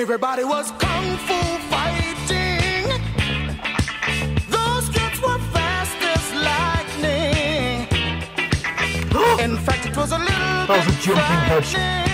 Everybody was kung fu fighting. Those kids were fast as lightning. In fact, it was a little That was a jumping head.